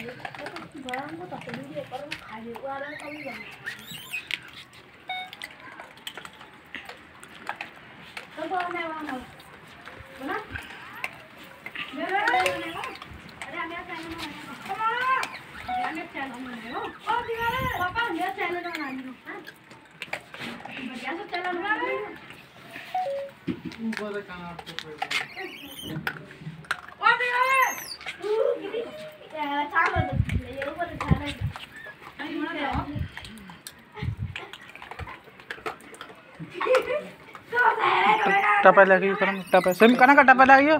Barang ko tak peduli orang kaya orang tahu bang. Coba mana? Mana? Ada ambil channel mana? Ada ambil channel mana? Oh, di mana? Papa ambil channel mana? Biasa channel mana? ऊपर कहाँ आपको कोई? ओ भी है। किसी चावल दे ये ऊपर खाना है। अभी मना दे। टपा लगी करम टपा सेम करना का टपा लगी